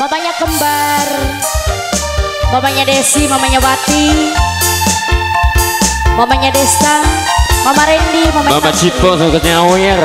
Mamanya kembar, mamanya Desi, mamanya Wati, mamanya Desta, mama Randy, mama Cipo sukanya Awer.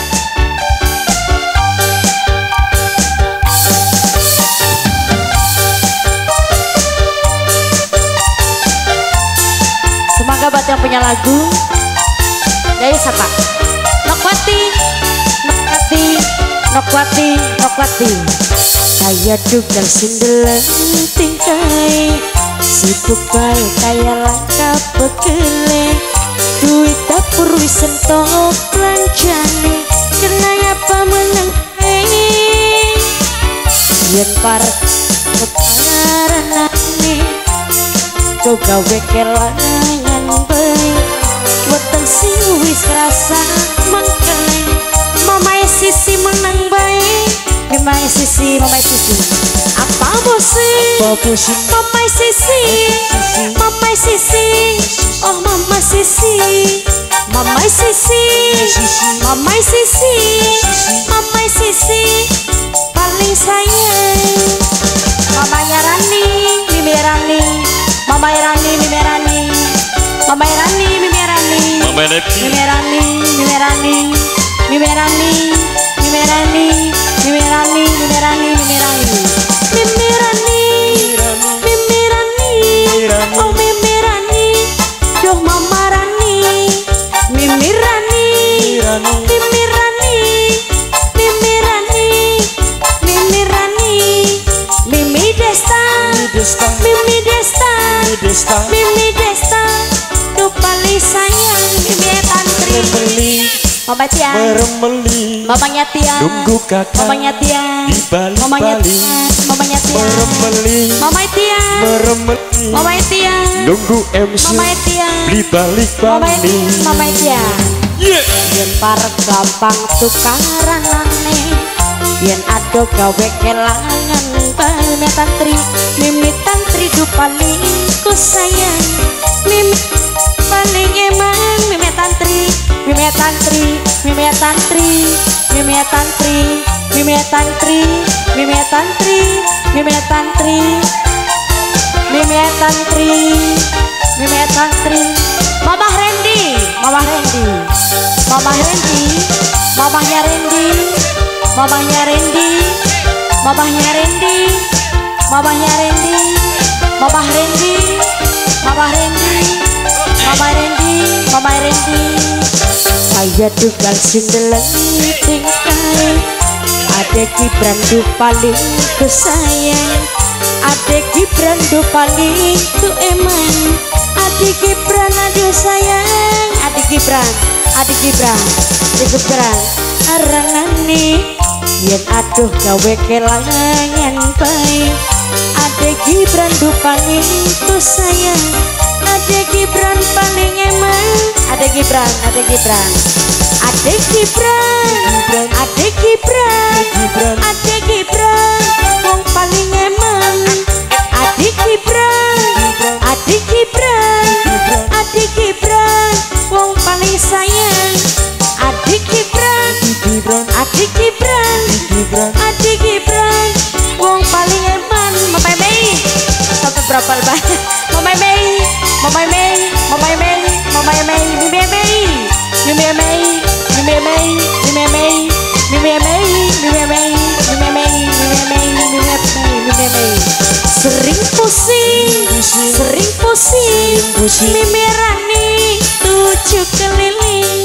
Semoga buat yang punya lagu dari siapa? Nokwati, Nokwati, Nokwati, Nokwati. Kaya dugal sindelan tingkai, sibuk bae kaya langka bekele. Duit dapur wis entok plancane, kena apa menang yen par keparanane. Kau gawe kelangan bae, weteng sing wis krasa mangkene. Mamae sisi menang bae, mamae sisi, mamae sisi. Apa bosi? Mamae sisi, mamae sisi. Oh mama sisi, mamae sisi, mamae sisi, mamae sisi. Paling sayang mamanya Rani, Mimi Rani. Mama Irani, Mimi Rani, Mama Irani, Mimi Rani, Mama Neti, Mimi Rani, Mimi Rani, Mimi Rani, Mimi Rani, Mimi Rani, Mimi Rani, Mimi Rani, Mimi Rani, Mimi Rani, oh Mimi Rani, doh Mama Rani, Mimi Rani, Mimi Rani, Mimi Rani, Mimi Rani, Mimi Desta, Mimi Desta. Mimi Desta, tuh paling sayang Mimi Tantri. Mama Tian, mamanya Tian, nunggu kakak mamanya Tian, dibalik-balik, mamanya Tian, mamanya Tian, mamanya Tian, nunggu MC mamanya Tian, dibalik-balik, mamanya Tian. Yen par gampang tukaran aneh, yen ado gawe kelangan Mimi Tantri, Mimi Tantri du paling ku sayang, Mimi paling emang Mimi Tantri, Mimi Tantri, Mimi Tantri, Mimi Tantri, Mimi Tantri, Mimi Tantri, Mimi Tantri, Mimi Tantri, Mimi Tantri. Mama Randy, Mama Randy, Mama Randy, mamanya Randy, mamanya Randy, mamanya Randy, mamanya Randy, Mama Randy, Mama Randy, Mama Randy, Mama Randy. Saya dugal sindelan tingkai, adek Gibran du paling ku sayang, adek Gibran du paling ku emang, adek Gibran aduh sayang, adek Gibran, adek Gibran, adek Gibran, aranane. Yen aduh gawe kelangan bae, adek Gibran du paling ku sayang, adek Gibran paling emang, adek Gibran, adek Gibran, adek Gibran, adek Gibran, adek Gibran, wong paling emang, adek Gibran, adek Gibran, adek Gibran, wong paling sayang, adek Gibran, adek Gibran, adek Gibran, wong paling eman. Mama Mei, sampai berapa banyak? Mama Mei, Mama Mei, Mama Mei, Mama Mei, Mimi Mei, Mimi Mei, Mimi Mei, Mimi Mei, Mimi Mei, Mimi Mei, Mimi Mei, Mimi Mei, Mimi Mei, Mimi Mei. Sering pusing, sering pusing, Mimi Rani tujuh keliling,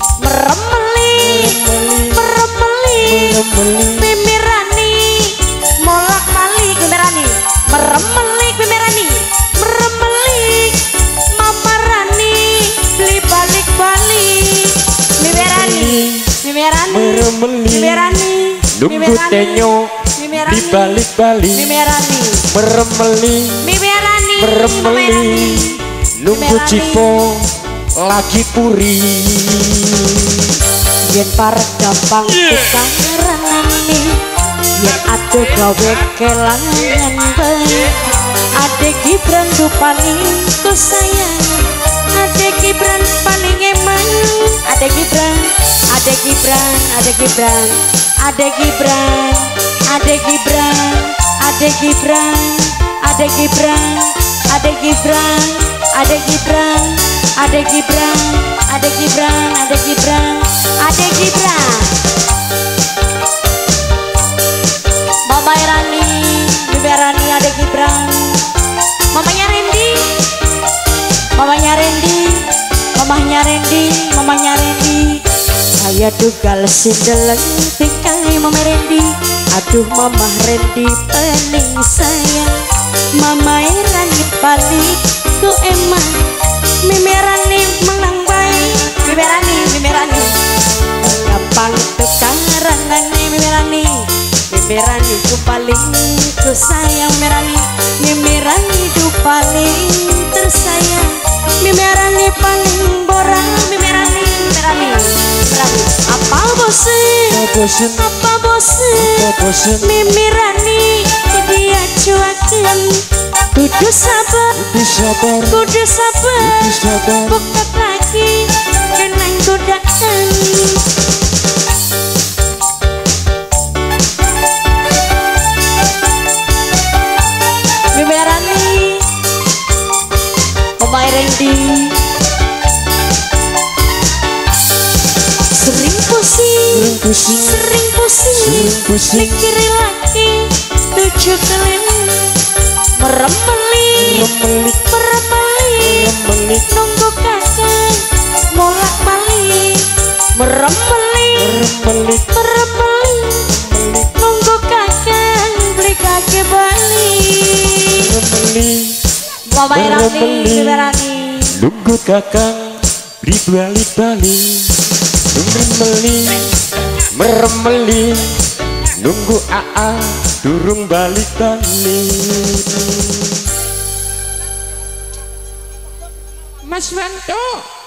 meremeli, meremeli, Mimi Rani molak balik, Mimi Rani meremeli, Mimi Rani meremeli, Mama Rani beli balik-balik, Mimi Rani, Mimi Rani, Mimi Rani, nunggu tenyo dibalik-balik, Mimi Rani, meremeli, Mimi Rani, meremeli, nunggu Cipo lagi puri. Yen par gampang tukaranane, yen aduh gawe kelangan bae, adek Gibran du paling ku sayang, adek Gibran paling emang, adek Gibran, adek Gibran, adek Gibran, adek Gibran, adek Gibran, Ade Gibran, Ade Gibran, Ade Gibran, Ade Gibran, Ade Gibran, Ade Gibran, Ade Gibran, Ade Gibran. Mama Rani, Bibi Rani, Ade Gibran. Mamanya Randy, mamanya Randy, mamanya Randy, mamanya Randy. Saya duga sindeleng tikai mama Randy. Aduh mama Randy pening sayang. Mama Rani balik ku emang. Mimi Rani menang baik. Mimi Rani, Mimi Rani. Gampang tukaran nani Mimi Rani. Mimi Rani ku paling ku sayang Mimi Rani. Mimi Rani ku paling tersayang. Mimi Rani paling borang. Mimi Rani, Mimi Rani, Mimi Rani. Apa bosen? Apa bosen? Mimi Rani dia cuakan. Kudu sabar, kudu sabar. Bukat lagi kenang godaan. Mimi Rani, Mama Randy. Sering pusing, mikirin lagi tujuh keliling. Meremeli, nunggu kakek molak balik. Meremeli, nunggu kakek beli kakek balik. Mama Rani, Bibi Rani. Nunggu kakang beli balik-balik. Meremeli, nunggu AA durung balik-balik. Mas Wanto